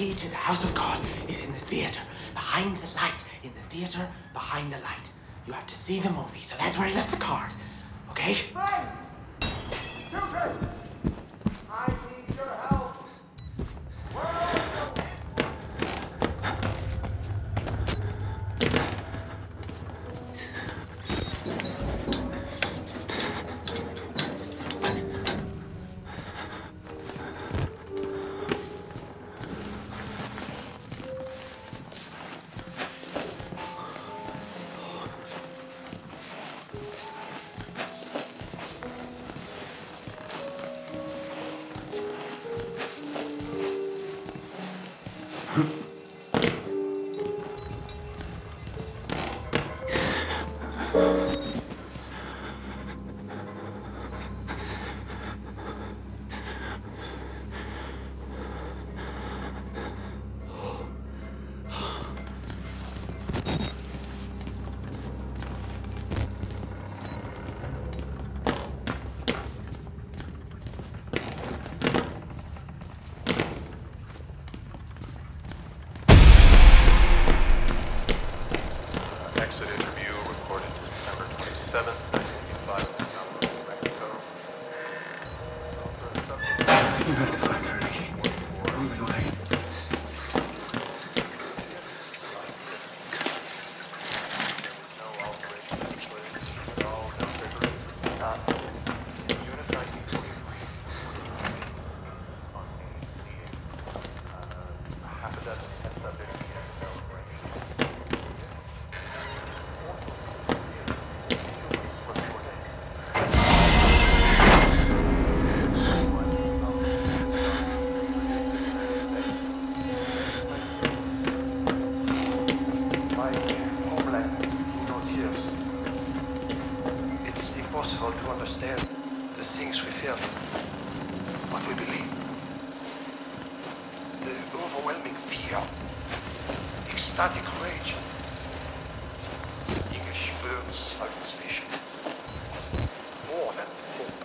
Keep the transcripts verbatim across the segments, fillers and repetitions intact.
key to the house of God is in the theater, behind the light. In the theater, behind the light. You have to see the movie, so that's where he left the card. Okay? Friends! Children! I need your help. Where are you? Static rage. English burns our suspicion. More than hope.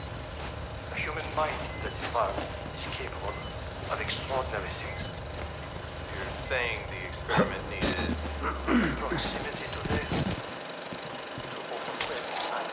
A human mind that evolved is capable of extraordinary things. You're saying the experiment needed proximity to death. To overwhelm time.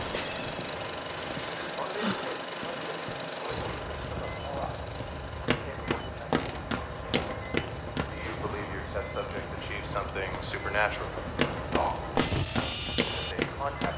subject achieve something supernatural. No. They contacted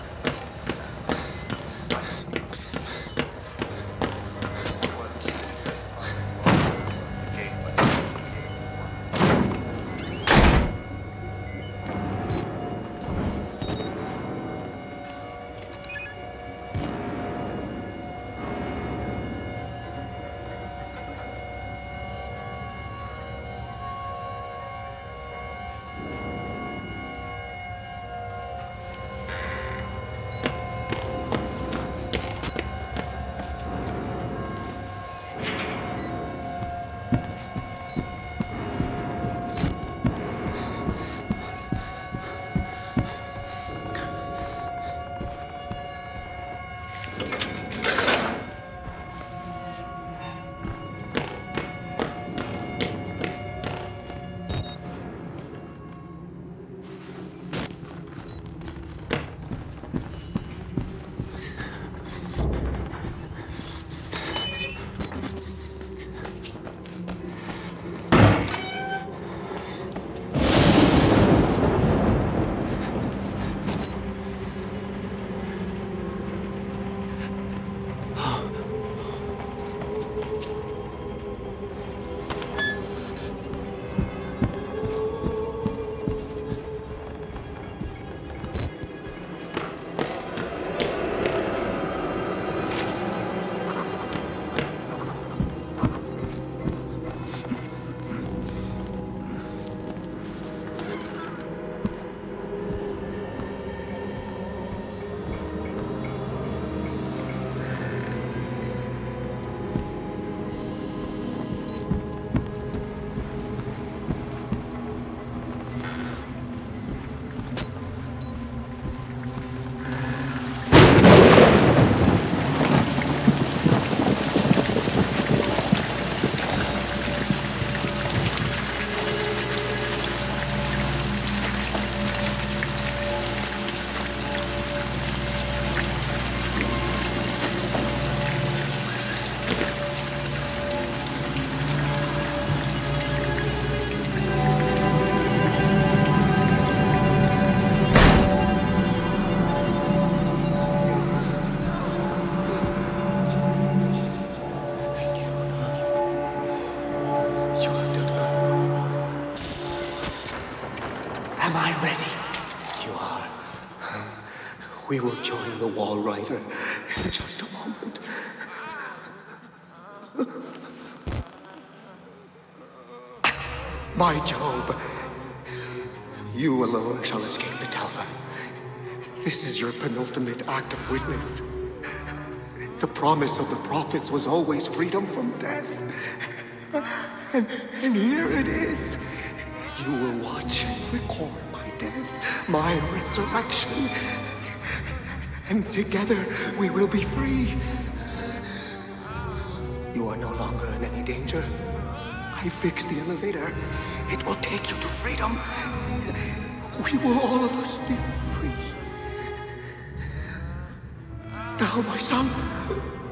you are. We will join the Wall Rider in just a moment. My Job, you alone shall escape the Talvin. This is your penultimate act of witness. The promise of the prophets was always freedom from death. And, and here it is. You will watch and record my death, my resurrection. And together we will be free. You are no longer in any danger. I fixed the elevator. It will take you to freedom. We will all of us be free. Now, my son,